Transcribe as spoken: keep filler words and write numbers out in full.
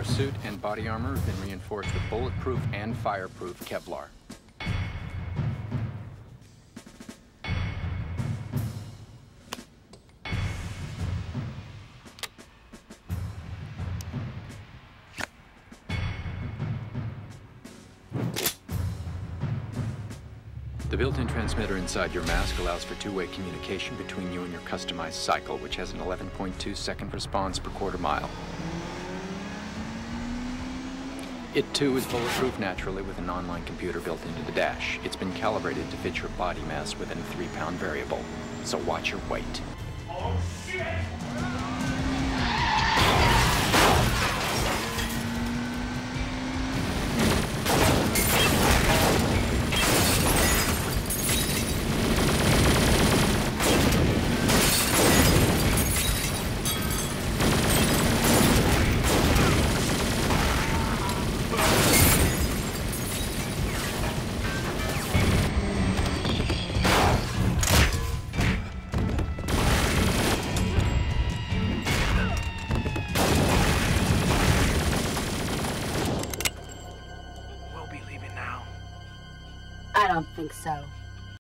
suit and body armor have been reinforced with bulletproof and fireproof Kevlar. The built-in transmitter inside your mask allows for two-way communication between you and your customized cycle, which has an eleven point two second response per quarter mile. It, too, is bulletproof naturally with an online computer built into the dash. It's been calibrated to fit your body mass within a three-pound variable, so watch your weight. Oh, shit! I don't think so.